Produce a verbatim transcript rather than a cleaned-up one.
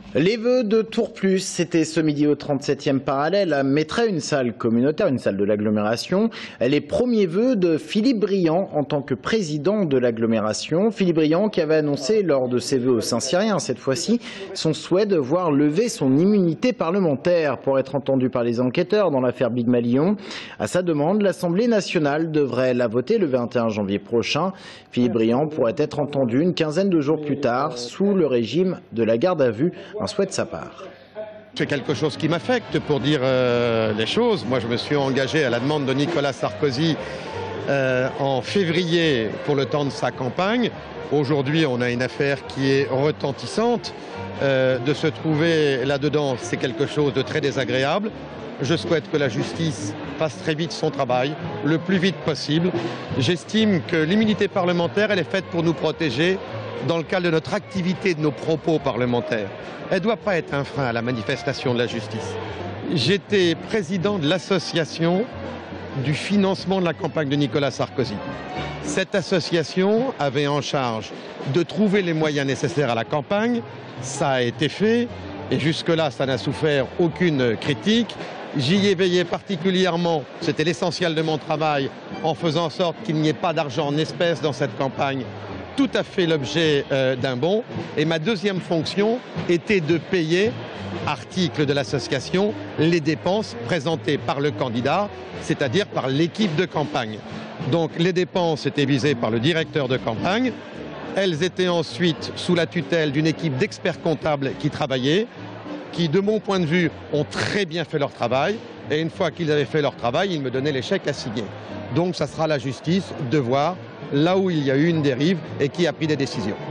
Les vœux de Tour Plus, c'était ce midi au trente-septième parallèle à Mettray, une salle communautaire, une salle de l'agglomération. Les premiers vœux de Philippe Briand en tant que président de l'agglomération. Philippe Briand qui avait annoncé lors de ses vœux aux Saint-Cyriens, cette fois-ci, son souhait de voir lever son immunité parlementaire pour être entendu par les enquêteurs dans l'affaire Big Malion. À sa demande, l'Assemblée nationale devrait la voter le vingt et un janvier prochain. Philippe Briand pourrait être entendu une quinzaine de jours plus tard sous le régime de la garde à vue. Un souhait de sa part. C'est quelque chose qui m'affecte pour dire euh, les choses. Moi, je me suis engagé à la demande de Nicolas Sarkozy euh, en février pour le temps de sa campagne. Aujourd'hui, on a une affaire qui est retentissante. Euh, de se trouver là-dedans, c'est quelque chose de très désagréable. Je souhaite que la justice fasse très vite son travail, le plus vite possible. J'estime que l'immunité parlementaire, elle est faite pour nous protéger dans le cadre de notre activité, de nos propos parlementaires. Elle ne doit pas être un frein à la manifestation de la justice. J'étais président de l'association du financement de la campagne de Nicolas Sarkozy. Cette association avait en charge de trouver les moyens nécessaires à la campagne. Ça a été fait et jusque-là, ça n'a souffert aucune critique. J'y ai veillé particulièrement, c'était l'essentiel de mon travail, en faisant en sorte qu'il n'y ait pas d'argent en espèces dans cette campagne, tout à fait l'objet euh, d'un bon. Et ma deuxième fonction était de payer, article de l'association, les dépenses présentées par le candidat, c'est-à-dire par l'équipe de campagne. Donc les dépenses étaient visées par le directeur de campagne. Elles étaient ensuite sous la tutelle d'une équipe d'experts comptables qui travaillaient, qui, de mon point de vue, ont très bien fait leur travail. Et une fois qu'ils avaient fait leur travail, ils me donnaient les chèques à signer. Donc ça sera la justice de voir là où il y a eu une dérive et qui a pris des décisions.